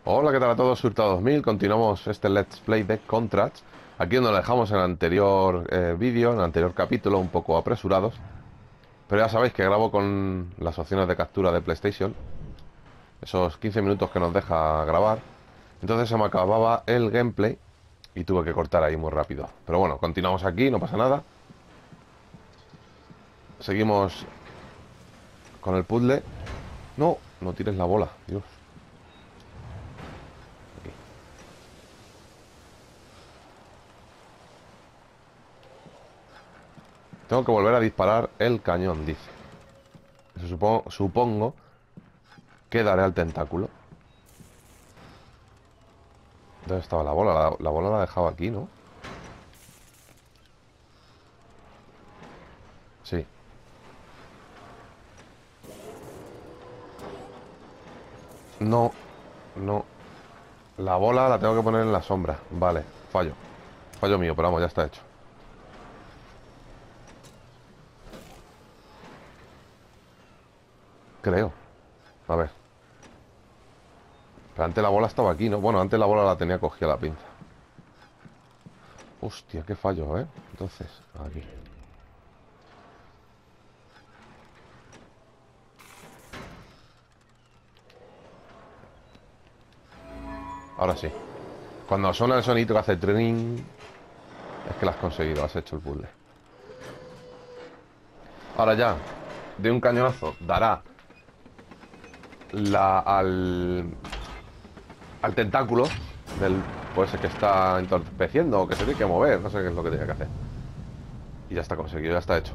Hola, ¿qué tal a todos? Surta 2000, continuamos este Let's Play de Contracts. Aquí donde lo dejamos en el anterior vídeo, en el anterior capítulo, un poco apresurados. Pero ya sabéis que grabo con las opciones de captura de PlayStation. Esos 15 minutos que nos deja grabar. Entonces se me acababa el gameplay y tuve que cortar ahí muy rápido. Pero bueno, continuamos aquí, no pasa nada. Seguimos con el puzzle. No, no tires la bola, Dios. Aquí. Tengo que volver a disparar el cañón, dice. Eso supongo que daré al tentáculo. ¿Dónde estaba la bola? La bola la dejaba aquí, ¿no? Sí. No, no. La bola la tengo que poner en la sombra. Vale, fallo. Fallo mío, pero vamos, ya está hecho. Creo. A ver. Pero antes la bola estaba aquí, ¿no? Bueno, antes la bola la tenía cogida la pinza. Hostia, qué fallo, ¿eh? Entonces, aquí. Ahora sí. Cuando suena el sonito que hace trin, es que lo has conseguido, has hecho el puzzle. Ahora ya, de un cañonazo, dará al tentáculo del, pues, que está entorpeciendo o que se tiene que mover, no sé qué es lo que tenía que hacer. Y ya está conseguido, ya está hecho.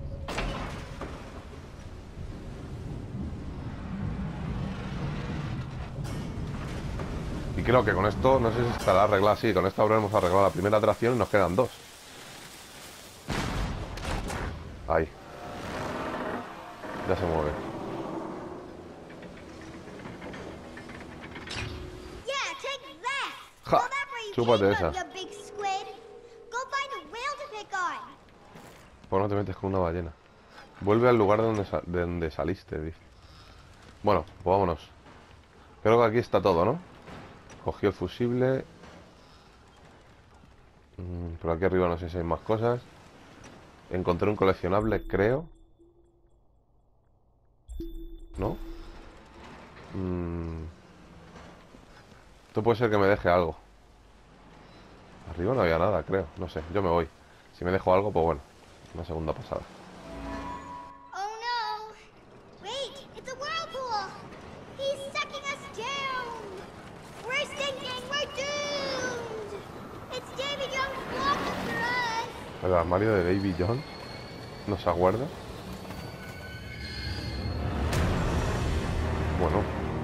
Y creo que con esto, no sé si estará arreglado así, con esto habremos arreglado la primera atracción y nos quedan dos. Ahí, ya se mueve. Yeah, take that! ¡Ja! Well, that's where you came Chúpate from, esa. you big squid. Go find a whale to pick on. Pues no te metes con una ballena. Vuelve al lugar de donde saliste, dice. Bueno, pues vámonos. Creo que aquí está todo, ¿no? Cogió el fusible. Por aquí arriba no sé si hay más cosas. Encontré un coleccionable, creo. ¿No? Mm, Esto puede ser que me deje algo. Arriba no había nada, creo. No sé, yo me voy. Si me dejo algo, pues bueno. Una segunda pasada. Oh no! Wait, it's a whirlpool! He's sucking us down! We're sinking! We're doomed! It's Davy Jones blocking for us! El armario de Davy Jones. ¿No se acuerda? Bueno.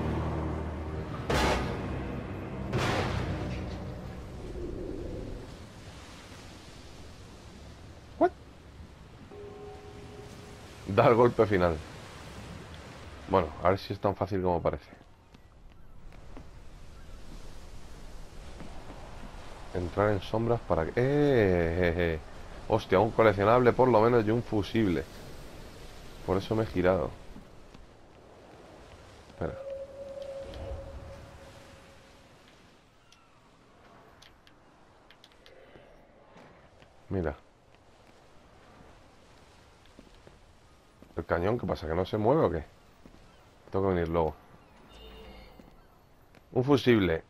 ¿What? Da el golpe final. Bueno, a ver si es tan fácil como parece. Entrar en sombras para que... Hostia, un coleccionable por lo menos y un fusible. Por eso me he girado. Espera. Mira. ¿El cañón qué pasa? ¿Que no se mueve o qué? Tengo que venir luego. Un fusible.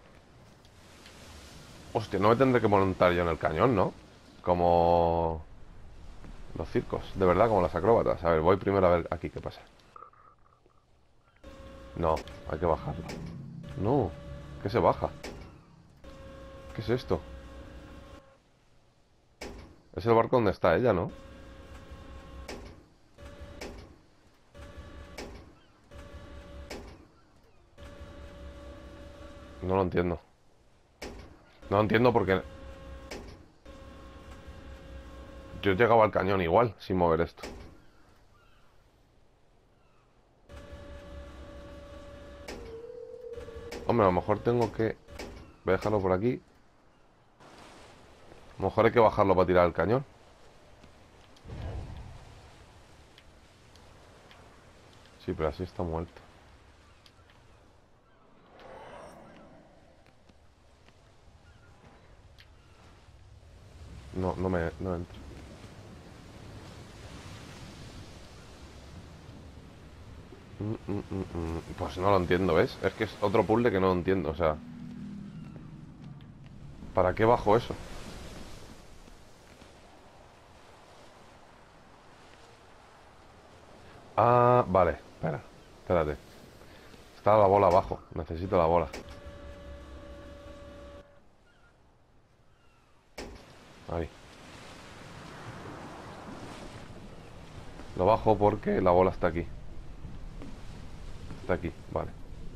Hostia, no me tendré que montar yo en el cañón, ¿no? Como los circos, de verdad, como las acróbatas. A ver, voy primero a ver aquí qué pasa. No, hay que bajarlo. No, ¿qué se baja? ¿Qué es esto? Es el barco donde está ella, ¿no? No lo entiendo. No lo entiendo porque yo llegaba al cañón igual, sin mover esto. Hombre, a lo mejor tengo que... Voy a dejarlo por aquí. A lo mejor hay que bajarlo para tirar el cañón. Sí, pero así está muerto. No entro. Pues no lo entiendo, ¿ves? Es que es otro puzzle que no entiendo, o sea... ¿Para qué bajo eso? Ah, vale, espérate. Está la bola abajo, necesito la bola. Ahí. Lo bajo porque la bola está aquí. Está aquí, vale.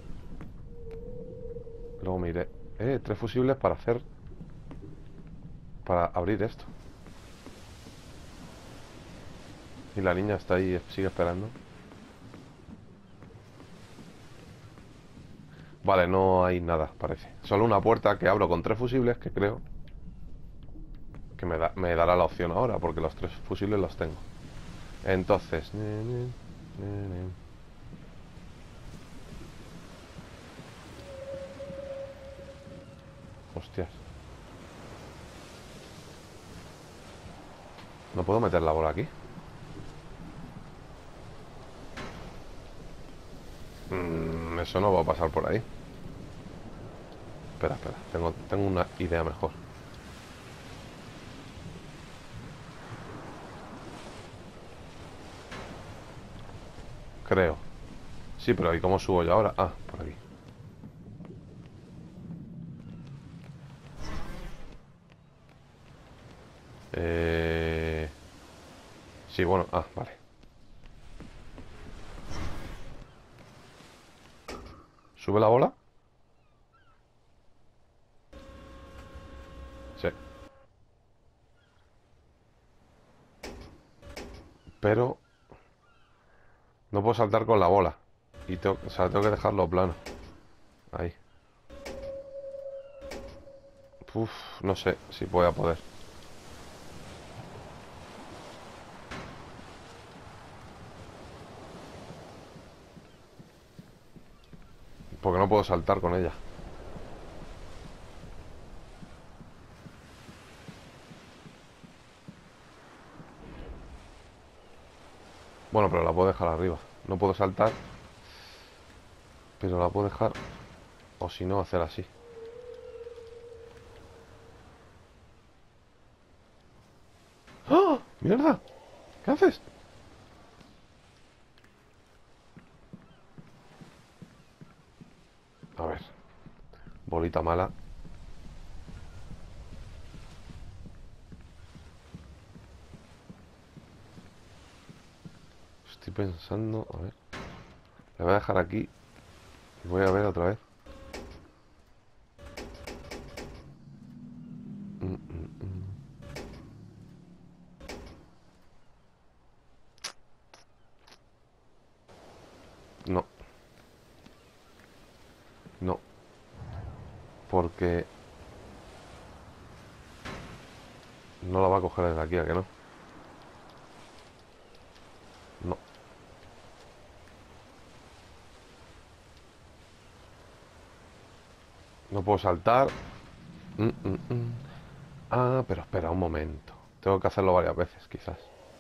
Luego me iré. 3 fusibles para hacer... Para abrir esto. Y la niña está ahí, sigue esperando. Vale, no hay nada, parece. Solo una puerta que abro con 3 fusibles, que creo que me dará la opción ahora, porque los 3 fusibles los tengo. Entonces... Hostias. ¿No puedo meter la bola aquí? Eso no va a pasar por ahí. Espera. Tengo una idea mejor. Creo. Sí, pero ¿y cómo subo yo ahora? Ah, por aquí. Sí, bueno, vale. ¿Sube la bola? Sí. Pero no puedo saltar con la bola. Y o sea, tengo que dejarlo plano. Ahí. Uf, no sé si voy a poder. Porque no puedo saltar con ella. Bueno, pero la puedo dejar arriba. No puedo saltar, pero la puedo dejar. O si no, hacer así. ¡Ah! ¡Mierda! ¿Qué haces? A ver. Bolita mala. Estoy pensando... A ver. Le voy a dejar aquí. Y voy a ver otra vez. No. No. Porque... No la va a coger desde aquí, ¿a que no? No. No puedo saltar. Ah, pero espera un momento. Tengo que hacerlo varias veces, quizás.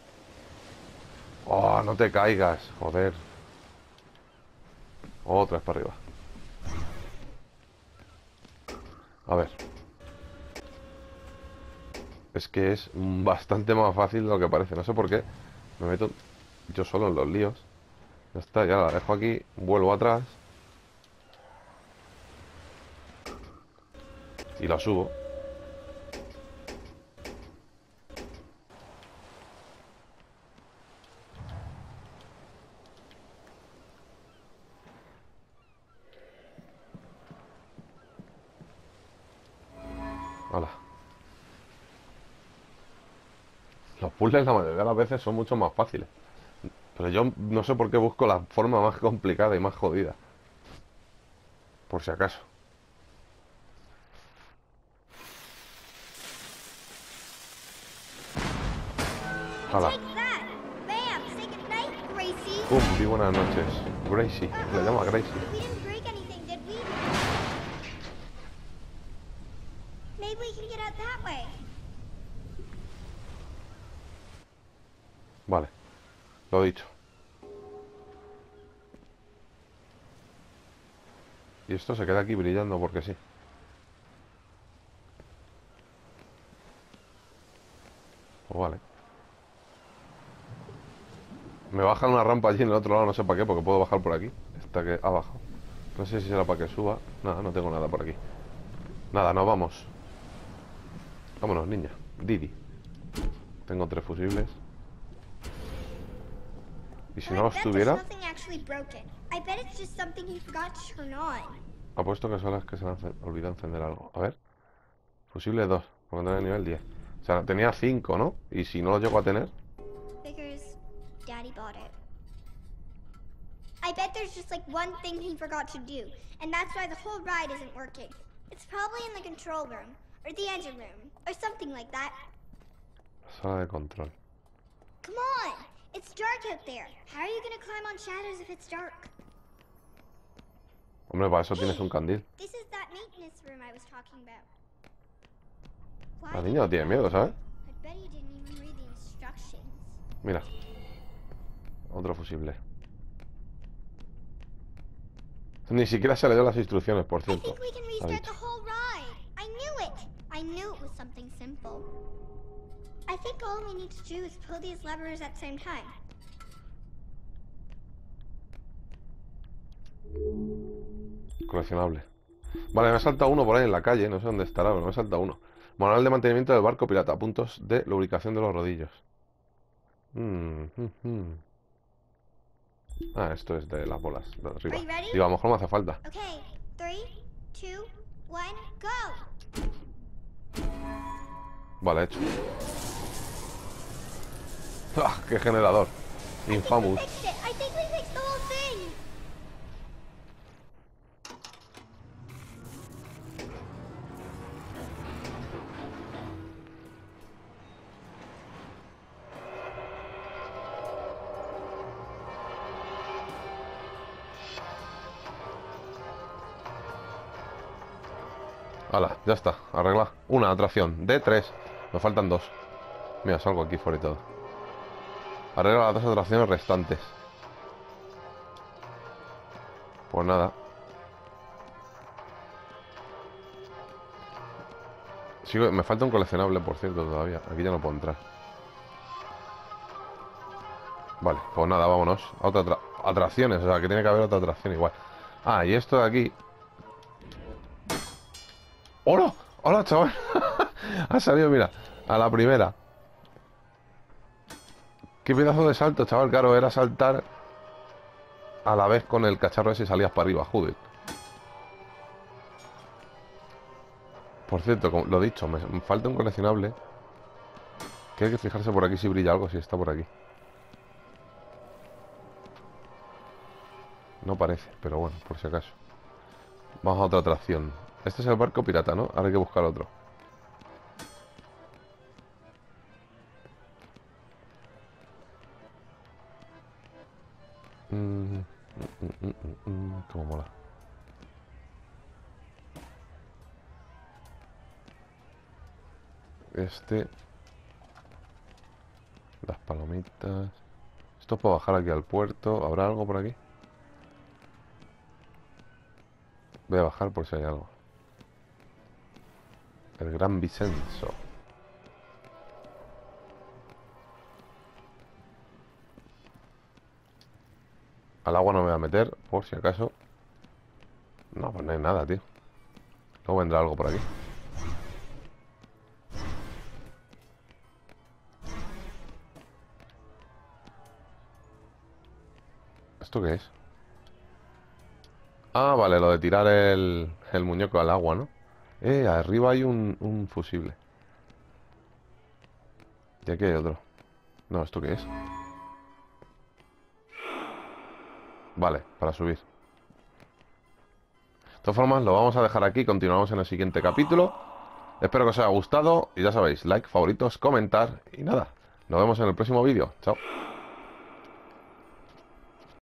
Oh, no te caigas, joder. Otra vez para arriba. A ver. Es que es bastante más fácil de lo que parece. No sé por qué. Me meto yo solo en los líos. Ya está, ya la dejo aquí. Vuelvo atrás. Y la subo. Hala. Los puzzles la mayoría de las veces son mucho más fáciles. Pero yo no sé por qué busco la forma más complicada y más jodida. Por si acaso. Hala. Take that! Bam! Say goodnight, Gracie! Pum, di buenas noches. Gracie. Le llamo a Gracie. We didn't break anything, did we? Maybe we can get out that way. Vale, lo dicho. Y esto se queda aquí brillando porque sí. Pues vale. Me bajan una rampa allí en el otro lado, no sé para qué, porque puedo bajar por aquí. Esta que ha bajado. No sé si será para que suba. Nada, no tengo nada por aquí. Nada, nos vamos. Vámonos, niña. Didi. Tengo 3 fusibles. Y si no los tuviera, apuesto que son las que se han olvidado encender algo. A ver. Fusible 2, porque tenía nivel 10. O sea, tenía 5, ¿no? Y si no lo llego a tener... I bet there's just like one thing he forgot to do, and that's why the whole ride isn't working. It's probably in the control room, or the engine room, or something like that. Sala de control. Come on! It's dark out there. How are you gonna climb on shadows if it's dark? Hombre, para eso tienes un candil. This is that maintenance room I was talking about. La niña no tiene miedo, ¿sabes? I bet he didn't even read the instructions. Mira. Otro fusible. Ni siquiera se le dio las instrucciones, por I cierto. think we can restart the whole ride. I knew it. I knew it was something simple. I think all we need to do is pull these levers at the same time. Coleccionable. Vale, me ha saltado uno por ahí en la calle. No sé dónde estará, pero me ha saltado uno. Manual de mantenimiento del barco pirata. Puntos de lubricación de los rodillos. Ah, esto es de las bolas de arriba. Digo, a lo mejor me hace falta. Okay, 3, 2, 1, go. Vale, hecho. ¡Ah! ¡Qué generador! Infamous. I think we fixed the whole thing. Hala, ya está, arregla. Una atracción de 3. Me faltan 2. Mira, salgo aquí fuera y todo. Arregla las 2 atracciones restantes. Pues nada. Sigo, me falta un coleccionable, por cierto, todavía. Aquí ya no puedo entrar. Vale, pues nada, vámonos. A otra atracciones, o sea, que tiene que haber otra atracción igual. Ah, y esto de aquí. ¡Hola! ¡Hola, chaval! Ha salido, mira, a la primera. ¡Qué pedazo de salto, chaval! Claro, era saltar a la vez con el cacharro ese y salías para arriba, joder. Por cierto, como lo dicho, me falta un coleccionable. Que hay que fijarse por aquí si brilla algo, si está por aquí. No parece, pero bueno, por si acaso. Vamos a otra atracción. Este es el barco pirata, ¿no? Ahora hay que buscar otro. Cómo mola. Este. Las palomitas. Esto es para bajar aquí al puerto. ¿Habrá algo por aquí? Voy a bajar por si hay algo. El Gran Vicenzo. Al agua no me voy a meter, por si acaso. No, pues no hay nada, tío. Luego vendrá algo por aquí. ¿Esto qué es? Ah, vale, lo de tirar el muñeco al agua, ¿no? Arriba hay un fusible. Y aquí hay otro. No, ¿esto qué es? Vale, para subir. De todas formas, lo vamos a dejar aquí. Continuamos en el siguiente capítulo. Espero que os haya gustado. Y ya sabéis, like, favoritos, comentar. Y nada, nos vemos en el próximo vídeo. Chao.